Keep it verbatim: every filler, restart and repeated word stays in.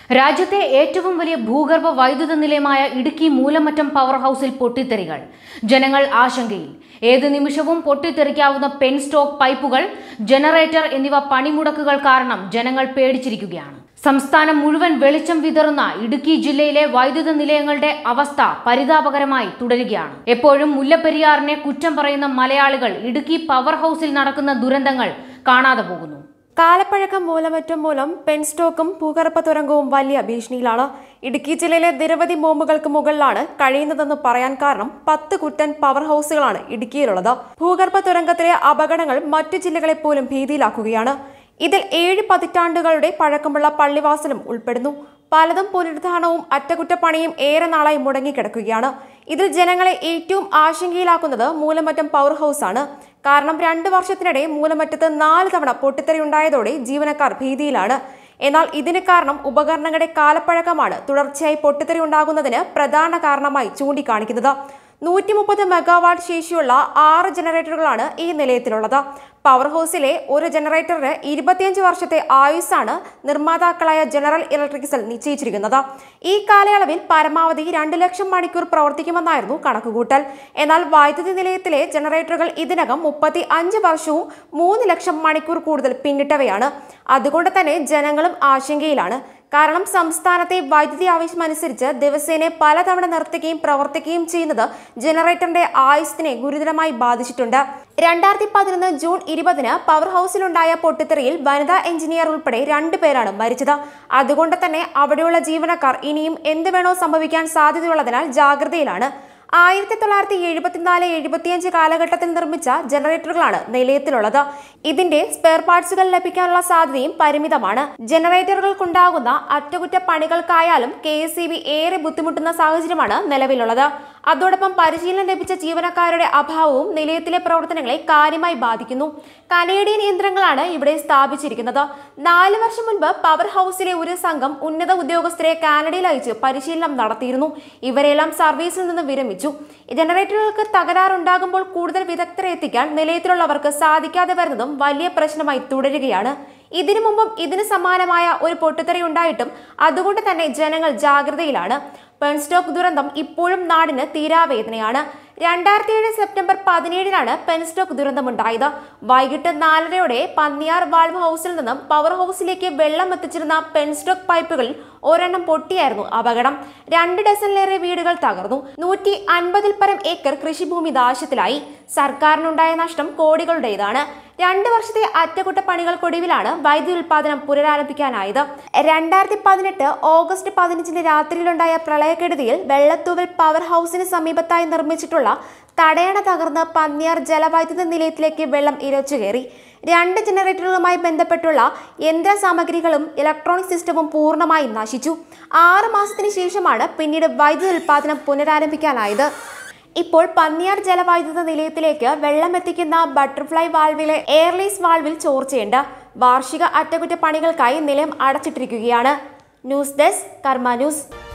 രാജ്യത്തെ ഏറ്റവും വലിയ ഭൂഗർഭ വൈദ്യുത നിലയമായ ഇടുക്കി മൂലമറ്റം പവർ ഹൗസിൽ പൊട്ടിത്തെറികൾ. ജനങ്ങൾ ആശങ്കയിൽ. ഏത് നിമിഷവും പൊട്ടിത്തെറിക്കാവുന്ന പെൻ സ്റ്റോക്ക് പൈപ്പുകൾ, ജനറേറ്റർ എന്നിവ പണിമുടക്കുകൾ കാരണം ജനങ്ങൾ പേടിച്ചിരിക്കുകയാണ്. സംസ്ഥാനം മുഴുവൻ വെളിച്ചം വിതറുന്ന ഇടുക്കി ജില്ലയിലെ വൈദ്യുത നിലയങ്ങളുടെ അവസ്ഥ പരിതാപകരമായി തുടരുകയാണ്. എപ്പോഴും മുല്ലപ്പെരിയാറിനെ കുറ്റം പറയുന്ന മലയാളികൾ ഇടുക്കി പവർ ഹൗസിൽ നടക്കുന്ന ദുരന്തങ്ങൾ കാണാതെ പോകുന്നു. കാലപ്പഴക്കം മൂലമറ്റും മൂലം പെൻ സ്റ്റോക്കും ഭൂഗർഭ തുരങ്കവും വലിയ ഭീഷണിയിലാണ്. ഇടുക്കി ജില്ലയിലെ നിരവധി ബോംബുകൾക്ക് മുകളിലാണ് കഴിയുന്നതെന്ന് പറയാൻ കാരണം പത്ത് കുറ്റൻ പവർ ഹൗസുകളാണ് ഇടുക്കിയിലുള്ളത്. ഭൂഗർഭ തുരങ്കത്തിലെ അപകടങ്ങൾ മറ്റു ജില്ലകളെ പോലും ഭീതിയിലാക്കുകയാണ്. ഇതിൽ ഏഴ് പതിറ്റാണ്ടുകളുടെ പഴക്കമുള്ള പള്ളിവാസലും ഉൾപ്പെടുന്നു. പലതും പുനരുദ്ധാരണവും അറ്റകുറ്റപ്പണിയും ഏറെ നാളായി മുടങ്ങിക്കിടക്കുകയാണ്. ഇതിൽ ജനങ്ങളെ ഏറ്റവും ആശങ്കയിലാക്കുന്നത് മൂലമറ്റം പവർ ഹൗസ് ആണ്. കാരണം രണ്ട് വർഷത്തിനിടെ മൂലമറ്റത്ത് നാല് തവണ പൊട്ടിത്തെറി ഉണ്ടായതോടെ ജീവനക്കാർ ഭീതിയിലാണ്. എന്നാൽ ഇതിന് കാരണം ഉപകരണങ്ങളുടെ കാലപ്പഴക്കമാണ് തുടർച്ചയായി പൊട്ടിത്തെറി ഉണ്ടാകുന്നതിന് പ്രധാന കാരണമായി ചൂണ്ടിക്കാണിക്കുന്നത്. നൂറ്റി മുപ്പത് മെഗാവാട്ട് ശേഷിയുള്ള ആറ് ജനറേറ്ററുകളാണ് ഈ നിലയത്തിലുള്ളത്. പവർ ഹൗസിലെ ഒരു ജനറേറ്ററിന് ഇരുപത്തിയഞ്ച് വർഷത്തെ ആയുസ്സാണ് നിർമ്മാതാക്കളായ ജനറൽ ഇലക്ട്രിക്സിൽ നിശ്ചയിച്ചിരിക്കുന്നത്. ഈ കാലയളവിൽ പരമാവധി രണ്ട് ലക്ഷം മണിക്കൂർ പ്രവർത്തിക്കുമെന്നായിരുന്നു കണക്കുകൂട്ടൽ. എന്നാൽ വൈദ്യുതി നിലയത്തിലെ ജനറേറ്ററുകൾ ഇതിനകം മുപ്പത്തി അഞ്ച് വർഷവും മൂന്ന് ലക്ഷം മണിക്കൂർ കൂടുതൽ പിന്നിട്ടവയാണ്. അതുകൊണ്ട് തന്നെ ജനങ്ങളും ആശങ്കയിലാണ്. കാരണം സംസ്ഥാനത്തെ വൈദ്യുതി ആവശ്യമനുസരിച്ച് ദിവസേന പലതവണ നിർത്തുകയും പ്രവർത്തിക്കുകയും ചെയ്യുന്നത് ജനറേറ്ററിന്റെ ആയുസ്സിനെ ഗുരുതരമായി ബാധിച്ചിട്ടുണ്ട്. രണ്ടായിരത്തി പതിനൊന്ന് ജൂൺ ഇരുപതിന് പവർ ഹൗസിലുണ്ടായ പൊട്ടിത്തെറിയിൽ വനിതാ എഞ്ചിനീയർ ഉൾപ്പെടെ രണ്ടു പേരാണ് മരിച്ചത്. അതുകൊണ്ട് തന്നെ അവിടെയുള്ള ജീവനക്കാർ ഇനിയും എന്ത് വേണോ സംഭവിക്കാൻ സാധ്യതയുള്ളതിനാൽ ജാഗ്രതയിലാണ്. ആയിരത്തി തൊള്ളായിരത്തി എഴുപത്തിനാല് എഴുപത്തിയഞ്ച് കാലഘട്ടത്തിൽ നിർമ്മിച്ച ജനറേറ്ററുകളാണ് നിലയത്തിലുള്ളത്. ഇതിന്റെ സ്പെയർ പാർട്സുകൾ ലഭിക്കാനുള്ള സാധ്യതയും പരിമിതമാണ്. ജനറേറ്ററുകൾക്കുണ്ടാകുന്ന അറ്റകുറ്റപ്പണികൾക്കായാലും കെ എസ് ഇ ബി ഏറെ ബുദ്ധിമുട്ടുന്ന സാഹചര്യമാണ് നിലവിലുള്ളത്. അതോടൊപ്പം പരിശീലനം ലഭിച്ച ജീവനക്കാരുടെ അഭാവവും നിലയത്തിലെ പ്രവർത്തനങ്ങളെ കാര്യമായി ബാധിക്കുന്നു. കനേഡിയൻ യന്ത്രങ്ങളാണ് ഇവിടെ സ്ഥാപിച്ചിരിക്കുന്നത്. നാല് വർഷം മുൻപ് പവർ ഹൗസിലെ ഒരു സംഘം ഉന്നത ഉദ്യോഗസ്ഥരെ കാനഡയിൽ അയച്ച് പരിശീലനം നടത്തിയിരുന്നു. ഇവരെല്ലാം സർവീസിൽ നിന്ന് വിരമിച്ചു. ജനറേറ്ററുകൾക്ക് തകരാറുണ്ടാകുമ്പോൾ കൂടുതൽ വിദഗ്ധരെ എത്തിക്കാൻ നിലയത്തിലുള്ളവർക്ക് സാധിക്കാതെ വരുന്നതും വലിയ പ്രശ്നമായി തുടരുകയാണ്. ഇതിനു മുമ്പും ഇതിന് സമാനമായ ഒരു പൊട്ടിത്തെറി ഉണ്ടായിട്ടും അതുകൊണ്ട് തന്നെ ജനങ്ങൾ ജാഗ്രതയിലാണ്. പെൻസ്റ്റോക്ക് ദുരന്തം ഇപ്പോഴും നാടിന് തീരാവേദനയാണ്. രണ്ടായിരത്തി ഏഴ് സെപ്റ്റംബർ പതിനേഴിനാണ് പെൻസ്റ്റോക്ക് ദുരന്തമുണ്ടായത്. വൈകിട്ട് നാലരയോടെ പന്നിയാർ വാൾവ് ഹൗസിൽ നിന്നും പവർ ഹൗസിലേക്ക് വെള്ളം എത്തിച്ചിരുന്ന പെൻസ്റ്റോക്ക് പൈപ്പുകളിൽ ഒരെണ്ണം പൊട്ടിയായിരുന്നു അപകടം. രണ്ട് ഡസനിലേറെ വീടുകൾ തകർന്നു. നൂറ്റി അൻപതിൽ പരം ഏക്കർ കൃഷിഭൂമി നാശത്തിലായി. സർക്കാരിനുണ്ടായ നഷ്ടം കോടികളുടേതാണ്. രണ്ട് വർഷത്തെ അറ്റകുറ്റപ്പണികൾക്കൊടുവിലാണ് വൈദ്യുതി ഉൽപാദനം പുനരാരംഭിക്കാനായത്. രണ്ടായിരത്തി പതിനെട്ട് ഓഗസ്റ്റ് പതിനഞ്ചിന് രാത്രിയിലുണ്ടായ പ്രളയക്കെടുതിയിൽ വെള്ളത്തൂവൽ പവർ ഹൗസിന് സമീപത്തായി നിർമ്മിച്ചിട്ടുള്ള തടയണ തകർന്ന് പന്നിയാർ ജലവൈദ്യുത നിലയത്തിലേക്ക് വെള്ളം ഇരച്ചുകയറി. രണ്ട് ജനറേറ്ററുകളുമായി ബന്ധപ്പെട്ടുള്ള യന്ത്ര സാമഗ്രികളും ഇലക്ട്രോണിക് സിസ്റ്റവും പൂർണ്ണമായും നശിച്ചു. ആറ് മാസത്തിന് ശേഷമാണ് പിന്നീട് വൈദ്യുതി ഉൽപാദനം പുനരാരംഭിക്കാനായത്. ഇപ്പോൾ പന്നിയാർ ജലവൈദ്യുത നിലയത്തിലേക്ക് വെള്ളം എത്തിക്കുന്ന ബട്ടർഫ്ലൈ വാൾവിലെ എയർലീസ് വാൾവിൽ ചോർച്ചയുണ്ട്. വാർഷിക അറ്റകുറ്റപ്പണികൾക്കായി നിലയം അടച്ചിട്ടിരിക്കുകയാണ്. News desk Karma news.